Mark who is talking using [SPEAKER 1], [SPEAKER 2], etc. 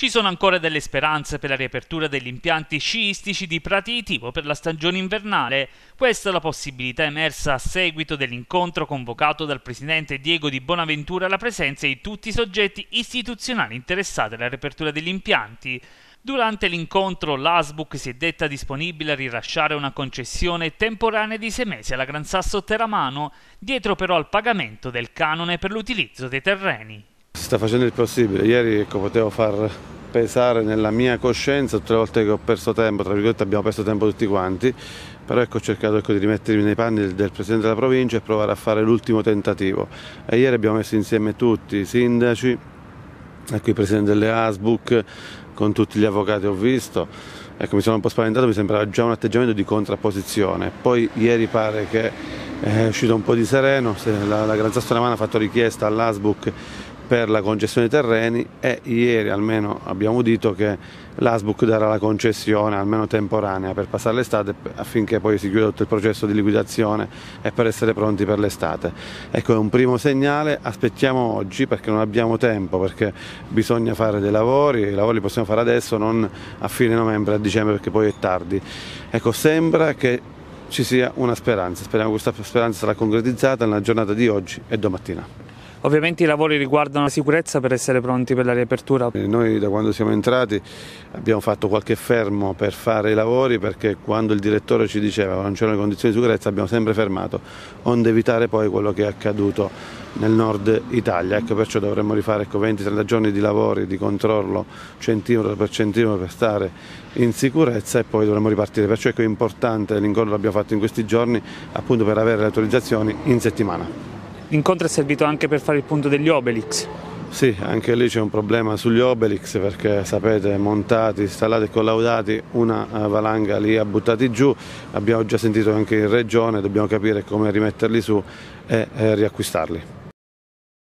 [SPEAKER 1] Ci sono ancora delle speranze per la riapertura degli impianti sciistici di Prati di Tivo per la stagione invernale. Questa è la possibilità emersa a seguito dell'incontro convocato dal presidente Diego Di Bonaventura alla presenza di tutti i soggetti istituzionali interessati alla riapertura degli impianti. Durante l'incontro l'ASBUC si è detta disponibile a rilasciare una concessione temporanea di 6 mesi alla Gran Sasso Terramano, dietro però al pagamento del canone per l'utilizzo dei terreni.
[SPEAKER 2] Si sta facendo il possibile. Ieri potevo far pesare nella mia coscienza tutte le volte che ho perso tempo, tra virgolette abbiamo perso tempo tutti quanti, però ho cercato di rimettermi nei panni del Presidente della provincia e provare a fare l'ultimo tentativo. E ieri abbiamo messo insieme tutti i sindaci, i presidenti delle ASBUC, con tutti gli avvocati ho visto. Ecco, mi sono un po' spaventato, mi sembrava già un atteggiamento di contrapposizione. Poi ieri pare che è uscito un po' di sereno, la Gran Sasso Terramano ha fatto richiesta all'ASBUC per la concessione dei terreni e ieri almeno abbiamo udito che l'ASBUC darà la concessione almeno temporanea per passare l'estate affinché poi si chiuda tutto il processo di liquidazione e per essere pronti per l'estate. Ecco, è un primo segnale, aspettiamo oggi perché non abbiamo tempo, perché bisogna fare dei lavori, i lavori li possiamo fare adesso, non a fine novembre, a dicembre perché poi è tardi. Ecco, sembra che ci sia una speranza, speriamo che questa speranza sarà concretizzata nella giornata di oggi e domattina.
[SPEAKER 3] Ovviamente i lavori riguardano la sicurezza per essere pronti per la riapertura.
[SPEAKER 2] Noi da quando siamo entrati abbiamo fatto qualche fermo per fare i lavori perché quando il direttore ci diceva che non c'erano le condizioni di sicurezza abbiamo sempre fermato, onde evitare poi quello che è accaduto nel nord Italia. Ecco, perciò dovremmo rifare 20-30 giorni di lavori, di controllo centimetro per stare in sicurezza e poi dovremmo ripartire. Perciò è importante l'incontro che abbiamo fatto in questi giorni appunto per avere le autorizzazioni in settimana.
[SPEAKER 3] L'incontro è servito anche per fare il punto degli Obelix.
[SPEAKER 2] Sì, anche lì c'è un problema sugli Obelix perché sapete, montati, installati e collaudati, una valanga li ha buttati giù, abbiamo già sentito anche in regione, dobbiamo capire come rimetterli su e riacquistarli.